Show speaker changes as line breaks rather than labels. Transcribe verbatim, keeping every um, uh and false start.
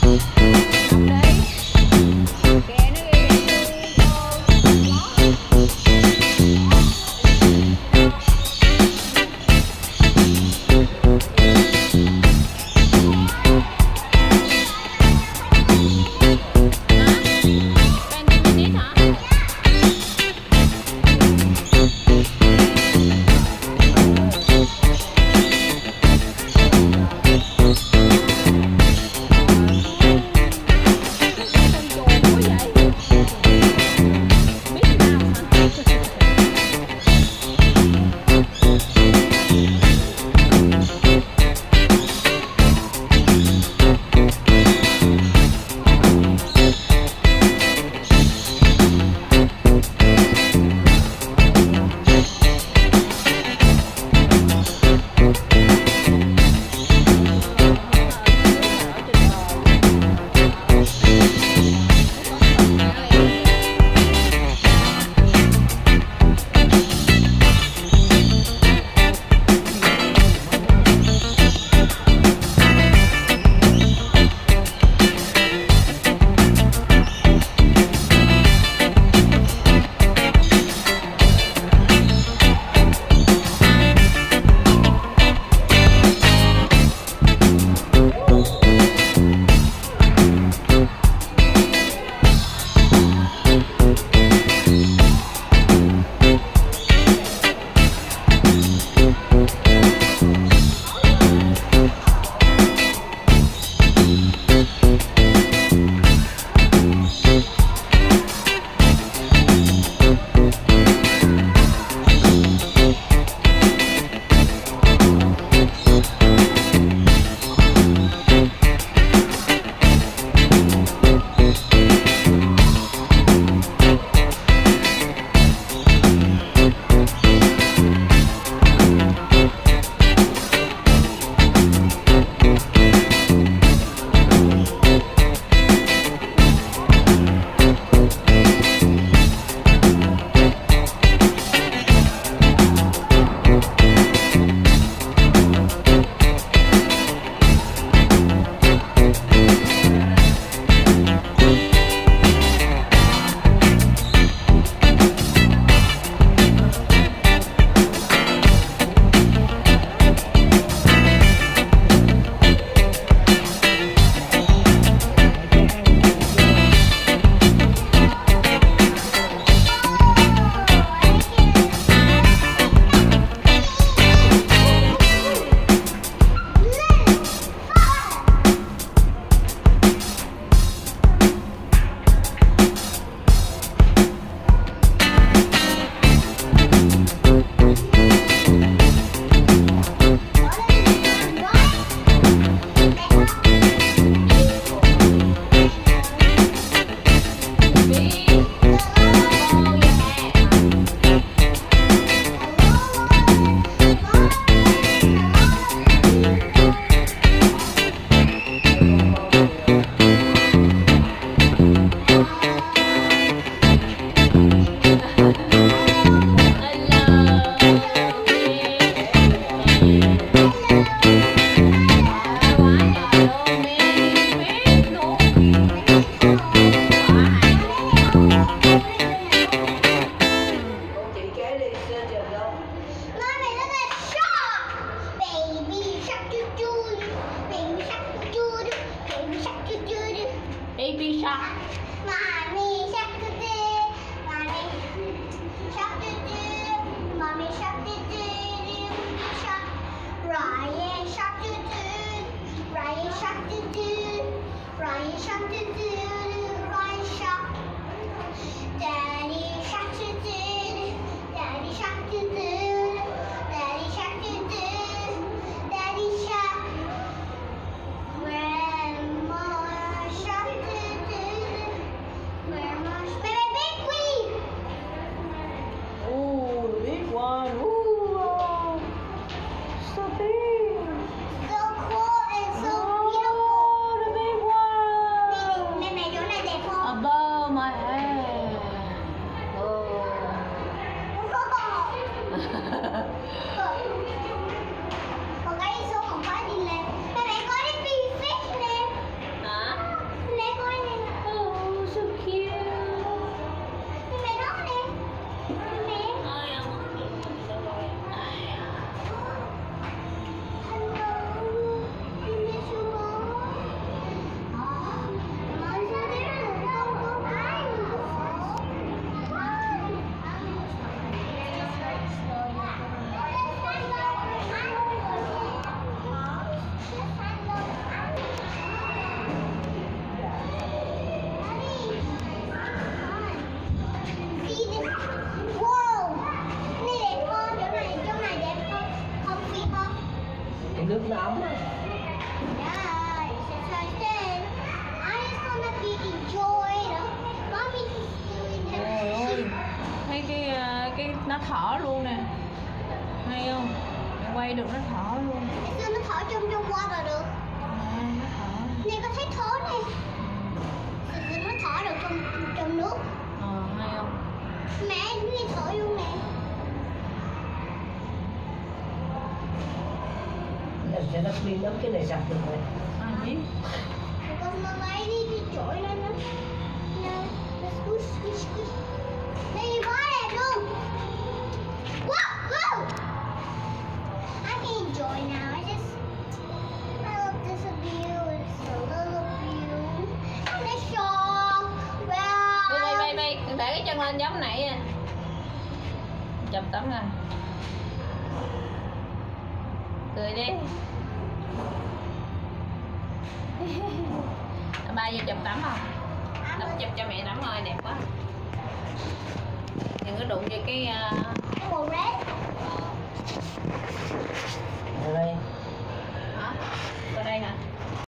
So cool and so beautiful.
Oh, the big one.
Meaning thở luôn nè, hay không? Mẹ quay được nó thở luôn.
Sao nó thở trong trong qua là được?
À, nó thở.
Nè có thấy thở nè. Sao nó thở được trong trong nước?
Ờ, hay không?
Mẹ đi thở luôn nè.
Lần cho nó đi lắm cái này sạch được rồi.
À, gì?
Con nó lấy đi đi trội lên nó. Nè, nó squish squish squish. Đây quá đẹp luôn. Wow, wow. I can enjoy now. I just I love this view. It's a little view. And the shark. Well.
Bay bay bay bay, đừng để cái chân lên giống nãy à. Chụp tấm rồi. Cười đi. Ba vô chụp tấm không? Tấm chụp cho mẹ tấm ơi, đẹp quá. Đừng có đụng vô cái uh...
Màu red.
Ở đây.
Hả? Ở đây hả?